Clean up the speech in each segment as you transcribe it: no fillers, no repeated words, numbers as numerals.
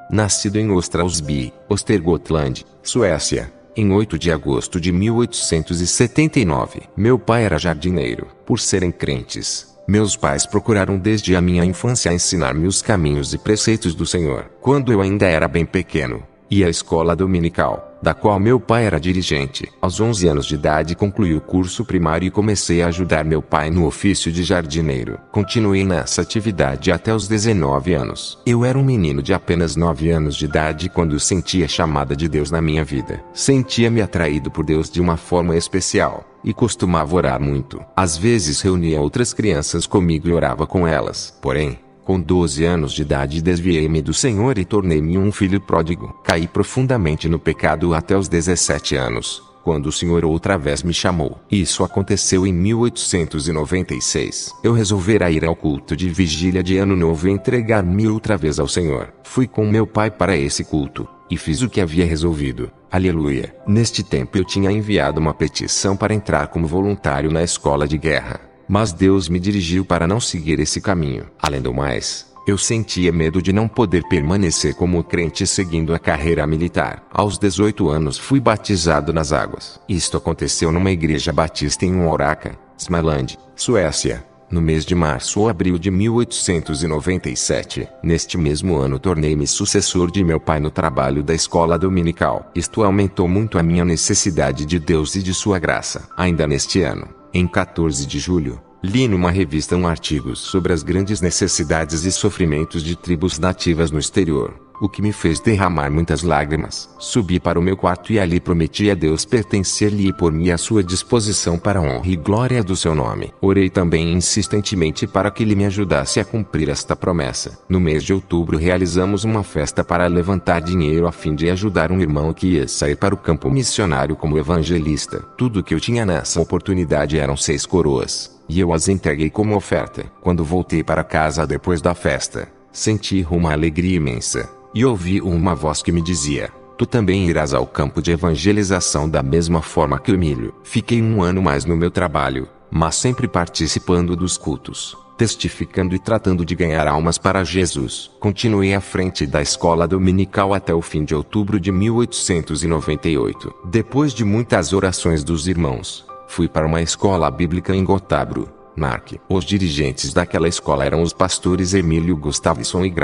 nascido em Ostrausby, Östergötland, Suécia, em 8 de agosto de 1879. Meu pai era jardineiro. Por serem crentes, meus pais procuraram desde a minha infância ensinar-me os caminhos e preceitos do Senhor. Quando eu ainda era bem pequeno, ia à escola dominical, da qual meu pai era dirigente. Aos 11 anos de idade concluí o curso primário e comecei a ajudar meu pai no ofício de jardineiro. Continuei nessa atividade até os 19 anos. Eu era um menino de apenas 9 anos de idade quando senti a chamada de Deus na minha vida. Sentia-me atraído por Deus de uma forma especial, e costumava orar muito. Às vezes reunia outras crianças comigo e orava com elas. Porém, com 12 anos de idade desviei-me do Senhor e tornei-me um filho pródigo. Caí profundamente no pecado até os 17 anos, quando o Senhor outra vez me chamou. Isso aconteceu em 1896. Eu resolvera ir ao culto de vigília de Ano Novo e entregar-me outra vez ao Senhor. Fui com meu pai para esse culto, e fiz o que havia resolvido. Aleluia! Neste tempo eu tinha enviado uma petição para entrar como voluntário na escola de guerra. Mas Deus me dirigiu para não seguir esse caminho. Além do mais, eu sentia medo de não poder permanecer como crente seguindo a carreira militar. Aos 18 anos fui batizado nas águas. Isto aconteceu numa igreja batista em Oraca, Småland, Suécia, no mês de março ou abril de 1897. Neste mesmo ano tornei-me sucessor de meu pai no trabalho da escola dominical. Isto aumentou muito a minha necessidade de Deus e de sua graça. Ainda neste ano, em 14 de julho, li numa revista um artigo sobre as grandes necessidades e sofrimentos de tribos nativas no exterior, o que me fez derramar muitas lágrimas. Subi para o meu quarto e ali prometi a Deus pertencer-lhe e pôr-me à sua disposição para a honra e glória do seu nome. Orei também insistentemente para que ele me ajudasse a cumprir esta promessa. No mês de outubro realizamos uma festa para levantar dinheiro a fim de ajudar um irmão que ia sair para o campo missionário como evangelista. Tudo que eu tinha nessa oportunidade eram 6 coroas, e eu as entreguei como oferta. Quando voltei para casa depois da festa, senti uma alegria imensa, e ouvi uma voz que me dizia: tu também irás ao campo de evangelização da mesma forma que o Emílio. Fiquei 1 ano mais no meu trabalho, mas sempre participando dos cultos, testificando e tratando de ganhar almas para Jesus. Continuei à frente da escola dominical até o fim de outubro de 1898. Depois de muitas orações dos irmãos, fui para uma escola bíblica em Göteborg, Mark. Os dirigentes daquela escola eram os pastores Emílio Gustavsson e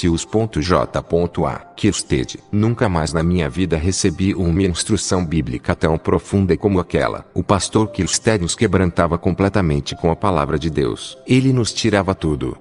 Graucelsius.J.A. Kirsted. Nunca mais na minha vida recebi uma instrução bíblica tão profunda como aquela. O pastor Kirsted nos quebrantava completamente com a palavra de Deus. Ele nos tirava tudo,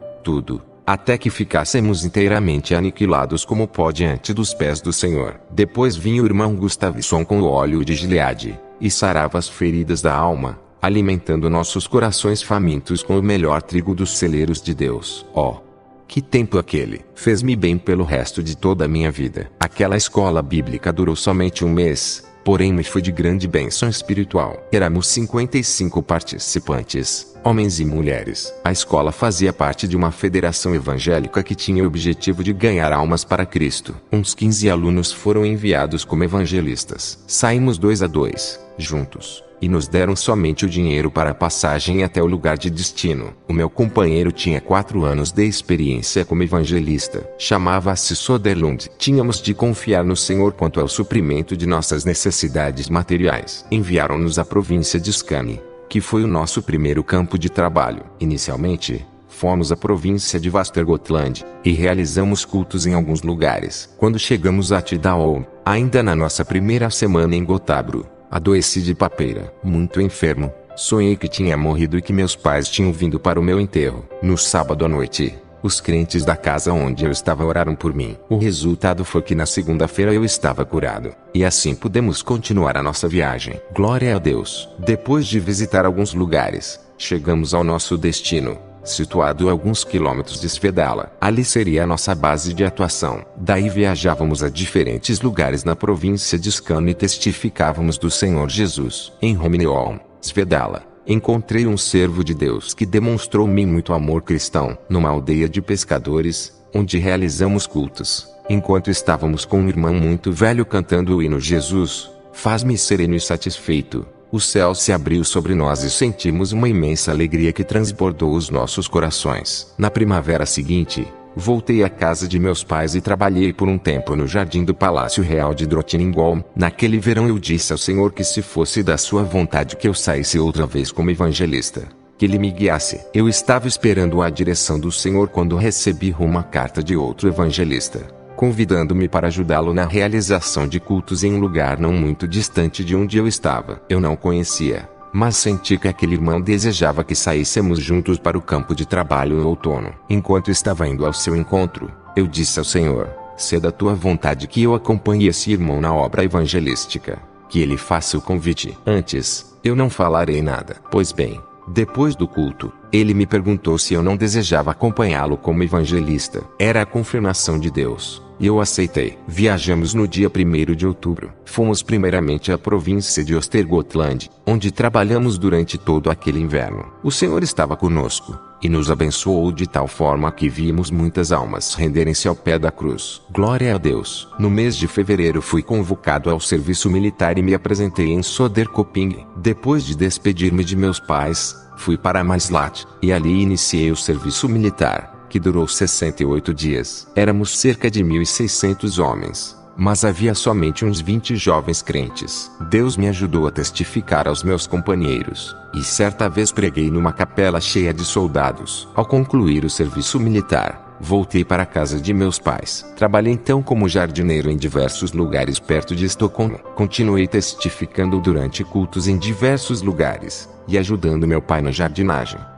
até que ficássemos inteiramente aniquilados como pó diante dos pés do Senhor. Depois vinha o irmão Gustavsson com o óleo de Gileade, e sarava as feridas da alma, alimentando nossos corações famintos com o melhor trigo dos celeiros de Deus. Oh, que tempo aquele! Fez-me bem pelo resto de toda a minha vida. Aquela escola bíblica durou somente 1 mês, porém me foi de grande bênção espiritual. Éramos 55 participantes, homens e mulheres. A escola fazia parte de uma federação evangélica que tinha o objetivo de ganhar almas para Cristo. Uns 15 alunos foram enviados como evangelistas. Saímos 2 a 2, juntos, e nos deram somente o dinheiro para a passagem até o lugar de destino. O meu companheiro tinha 4 anos de experiência como evangelista. Chamava-se Soderlund. Tínhamos de confiar no Senhor quanto ao suprimento de nossas necessidades materiais. Enviaram-nos à província de Skåne, que foi o nosso primeiro campo de trabalho. Inicialmente, fomos à província de Västergötland, e realizamos cultos em alguns lugares. Quando chegamos a Tidal, ainda na nossa primeira semana em Göteborg, adoeci de papeira. Muito enfermo, sonhei que tinha morrido e que meus pais tinham vindo para o meu enterro. No sábado à noite, os crentes da casa onde eu estava oraram por mim. O resultado foi que na segunda-feira eu estava curado, e assim pudemos continuar a nossa viagem. Glória a Deus! Depois de visitar alguns lugares, chegamos ao nosso destino, situado a alguns quilômetros de Svedala. Ali seria a nossa base de atuação. Daí viajávamos a diferentes lugares na província de Skåne e testificávamos do Senhor Jesus. Em Holmön, Svedala, encontrei um servo de Deus que demonstrou-me muito amor cristão. Numa aldeia de pescadores, onde realizamos cultos, enquanto estávamos com um irmão muito velho cantando o hino Jesus, faz-me sereno e satisfeito, o céu se abriu sobre nós e sentimos uma imensa alegria que transbordou os nossos corações. Na primavera seguinte, Voltei à casa de meus pais e trabalhei por um tempo no jardim do Palácio Real de Drottningholm. Naquele verão eu disse ao Senhor que se fosse da sua vontade que eu saísse outra vez como evangelista, que Ele me guiasse. Eu estava esperando a direção do Senhor quando recebi uma carta de outro evangelista, convidando-me para ajudá-lo na realização de cultos em um lugar não muito distante de onde eu estava. Eu não conhecia, mas senti que aquele irmão desejava que saíssemos juntos para o campo de trabalho no outono. Enquanto estava indo ao seu encontro, eu disse ao Senhor: se é da tua vontade que eu acompanhe esse irmão na obra evangelística, que ele faça o convite. Antes, eu não falarei nada. Pois bem, depois do culto, ele me perguntou se eu não desejava acompanhá-lo como evangelista. Era a confirmação de Deus, e eu aceitei. Viajamos no dia 1º de outubro. Fomos primeiramente à província de Östergötland, onde trabalhamos durante todo aquele inverno. O Senhor estava conosco, e nos abençoou de tal forma que vimos muitas almas renderem-se ao pé da cruz. Glória a Deus! No mês de fevereiro fui convocado ao serviço militar e me apresentei em Söderköping. Depois de despedir-me de meus pais, fui para Maaslat, e ali iniciei o serviço militar, que durou 68 dias. Éramos cerca de 1.600 homens, mas havia somente uns 20 jovens crentes. Deus me ajudou a testificar aos meus companheiros, e certa vez preguei numa capela cheia de soldados. Ao concluir o serviço militar, voltei para a casa de meus pais. Trabalhei então como jardineiro em diversos lugares perto de Estocolmo. Continuei testificando durante cultos em diversos lugares, e ajudando meu pai na jardinagem.